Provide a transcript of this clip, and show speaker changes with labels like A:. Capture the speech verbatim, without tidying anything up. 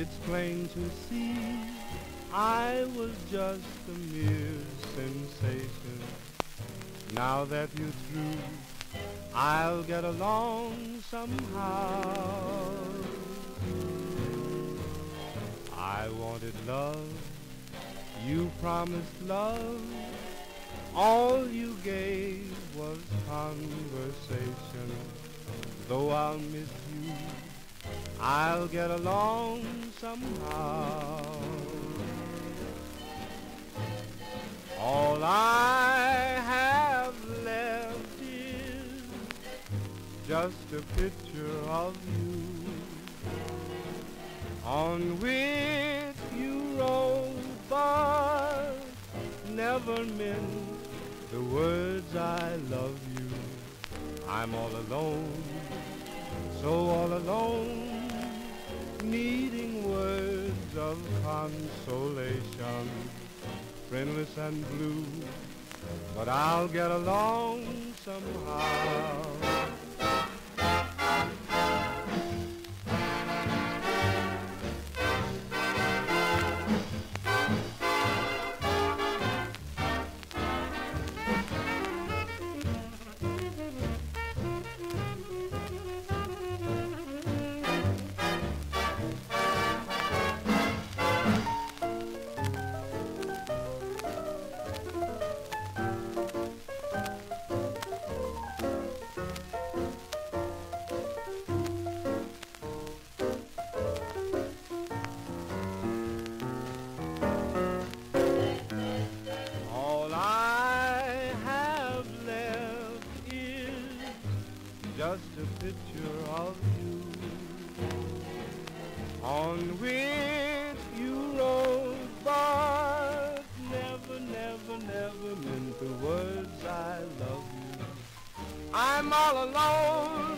A: it's plain to see I was just a mere sensation. Now that you're through, I'll get along somehow. I wanted love, you promised love, all you gave was conversation. Though I'll miss you, I'll get along somehow. All I have left is just a picture of you, on which you wrote but never meant the words I love you. I'm all alone, so all alone, needing words of consolation, friendless and blue, but I'll get along somehow. Just a picture of you, on which you wrote, but never, never, never meant the words I love you. I'm all alone,